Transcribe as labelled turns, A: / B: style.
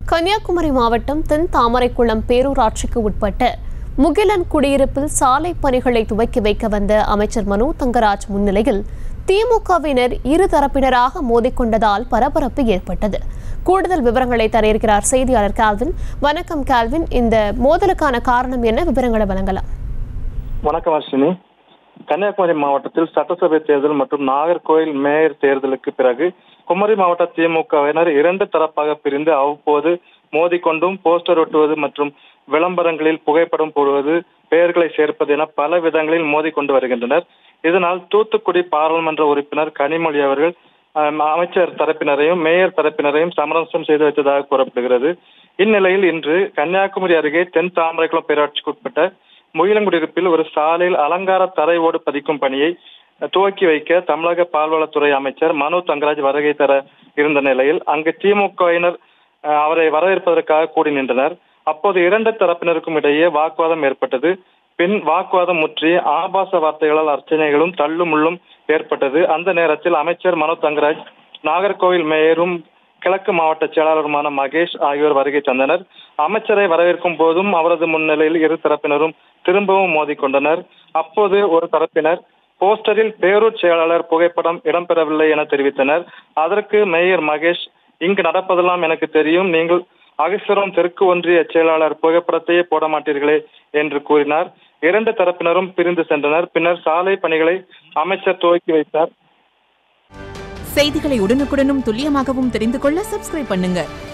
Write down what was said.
A: கன்னியாகுமரி மாவட்டம் தென் தாமரைக்குளம் பேரூராட்சிக்கு உட்பட்ட முகிலன் குடியிருப்பில் சாலை பணிகளை துவக்கி வைக்க வந்த அமைச்சர் மனோ தங்கராஜ் முன்னிலையில் திமுகவினர் இருதரப்பினராக மோதிக்கொண்டதால் பரபரப்பு ஏற்பட்டது. கூடுதல் விவரங்களை தர இருக்கிறார் செய்தியாளர் கால்வின். வணக்கம் கால்வின், இந்த மோதலுக்கான காரணம் என்ன? விவரங்களை வழங்கலாம்.
B: வணக்கம் அஸ்வினி. கன்னியாகுமரி மாவட்டத்தில் சட்டசபை தேர்தல் மற்றும் நாகர்கோவில் மேயர் தேர்தலுக்கு பிறகு குமரி மாவட்ட திமுகவினர் இரண்டு தரப்பாக பிரிந்து அவ்வப்போது மோதிக்கொண்டும் போஸ்டர் ஒட்டுவது மற்றும் விளம்பரங்களில் புகைப்படம் போடுவது, பெயர்களை சேர்ப்பது என பல விதங்களில் மோதிக்கொண்டு வருகின்றனர். இதனால் தூத்துக்குடி பாராளுமன்ற உறுப்பினர் கனிமொழி அவர்கள் அமைச்சர் தரப்பினரையும் மேயர் தரப்பினரையும் சமரசம் செய்து வைத்ததாக கூறப்படுகிறது. இந்நிலையில் இன்று கன்னியாகுமரி அருகே தென் தாமரைக்குளம் பேரூராட்சிக்கு உட்பட்ட முகிலங்குடியிருப்பில் ஒரு சாலையில் அலங்கார தரை ஓடு பதிக்கும் பணியை துவக்கி வைக்க தமிழக பால்வளத்துறை அமைச்சர் மனோ தங்கராஜ் வருகை தர இருந்த நிலையில் அங்கு திமுகவினர் அவரை வரவேற்பதற்காக கூடி நின்றனர். அப்போது இரண்டு தரப்பினருக்கும் இடையே வாக்குவாதம் ஏற்பட்டது. பின் வாக்குவாதம் முற்றி ஆபாச வார்த்தைகளால் அர்ச்சனைகளும் தள்ளுமுள்ளும் ஏற்பட்டது. அந்த நேரத்தில் அமைச்சர் மனோ தங்கராஜ், நாகர்கோவில் மேயரும் கிழக்கு மாவட்ட செயலாளருமான மகேஷ் ஆகியோர் வருகை தந்தனர். அமைச்சரை வரவேற்கும் போதும் அவரது முன்னிலையில் இரு தரப்பினரும் திரும்பவும் மோதிக்கொண்டனர். அப்போது ஒரு தரப்பினர் போஸ்டரில் பேரூர் செயலாளர் புகைப்படம் இடம்பெறவில்லை என தெரிவித்தனர். அதற்கு மேயர் மகேஷ், இங்கு நடப்பதெல்லாம் எனக்கு தெரியும், நீங்கள் அகஸ்தரம் தெற்கு ஒன்றிய செயலாளர் புகைப்படத்தையே போட மாட்டீர்களே என்று கூறினார். இரண்டு தரப்பினரும் பிரிந்து சென்றனர். பின்னர் சாலை பணிகளை அமைச்சர் துவக்கி வைத்தார்.
C: செய்திகளை உடனுக்குடனும் துல்லியமாகவும் தெரிந்து கொள்ள சப்ஸ்கிரைப் பண்ணுங்க.